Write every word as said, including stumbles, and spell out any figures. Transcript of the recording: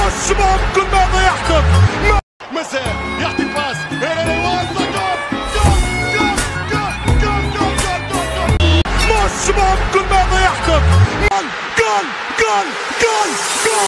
مش ممكن ماذا يحدث. مساء يعطي باس يوصل جول جول جول جول جول جول جول جول. مش ممكن ماذا يحدث. جول جول جول جول جول.